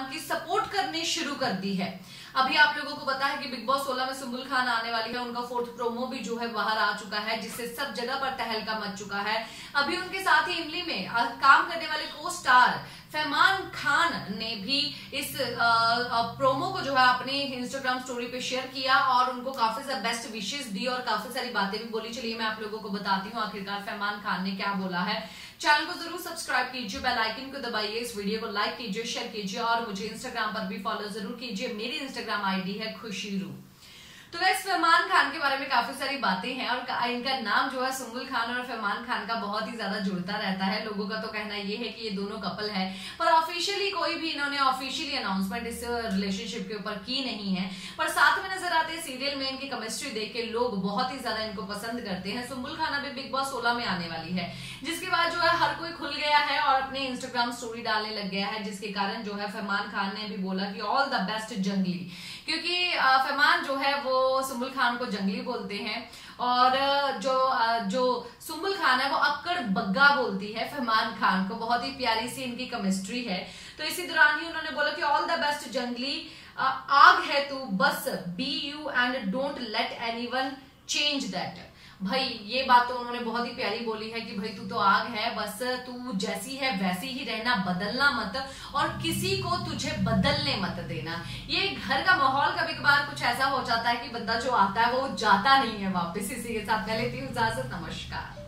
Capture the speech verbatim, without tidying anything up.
खान की सपोर्ट करनी शुरू कर दी है। अभी आप लोगों को पता है कि बिग बॉस सोलह में सुम्बुल खान आने वाली है, उनका फोर्थ प्रोमो भी जो है बाहर आ चुका है, जिससे सब जगह पर तहलका मच चुका है। अभी उनके साथ ही इमली में काम करने वाले को स्टार फरमान खान ने भी इस आ, आ, प्रोमो को जो है अपने इंस्टाग्राम स्टोरी पे शेयर किया और उनको काफी सारे बेस्ट विशेस दी और काफी सारी बातें भी बोली। चलिए मैं आप लोगों को बताती हूँ आखिरकार फरमान खान ने क्या बोला है। चैनल को जरूर सब्सक्राइब कीजिए, बेल आइकन को दबाइए, इस वीडियो को लाइक कीजिए, शेयर कीजिए और मुझे इंस्टाग्राम पर भी फॉलो जरूर कीजिए। मेरी इंस्टाग्राम आईडी है खुशी रू। तो वैसे फरमान खान के बारे में काफी सारी बातें हैं और इनका नाम जो है सुम्बुल खान और फरमान खान का बहुत ही ज्यादा जुड़ता रहता है। लोगों का तो कहना ये है कि ये दोनों कपल है, पर ऑफिशियली कोई भी इन्होंने ऑफिशियली अनाउंसमेंट इस रिलेशनशिप के ऊपर की नहीं है। पर साथ में नजर आते हैं सीरियल में, इनकी केमिस्ट्री देख के लोग बहुत ही ज्यादा इनको पसंद करते हैं। सुम्बुल खान अभी बिग बॉस सोलह में आने वाली है, जिसके बाद जो है हर कोई खुल गया है और अपने इंस्टाग्राम स्टोरी डालने लग गया है, जिसके कारण जो है फरमान खान ने भी बोला कि ऑल द बेस्ट जंगली, क्योंकि फरमान जो है वो सुम्बुल खान को जंगली बोलते हैं और जो जो सुम्बुल खान है वो अक्कड़ बग्गा बोलती है फरमान खान को। बहुत ही प्यारी सी इनकी केमिस्ट्री है। तो इसी दौरान ही उन्होंने बोला कि ऑल द बेस्ट जंगली, आग है तू, बस be you and don't let anyone change that. भाई ये बात तो उन्होंने बहुत ही प्यारी बोली है कि भाई तू तो आग है, बस तू जैसी है वैसी ही रहना, बदलना मत और किसी को तुझे बदलने मत देना। ये घर का माहौल कभी कभार कुछ ऐसा हो जाता है कि बंदा जो आता है वो जाता नहीं है वापस। इसी के साथ मैं लेती हूँ इजाजत, नमस्कार।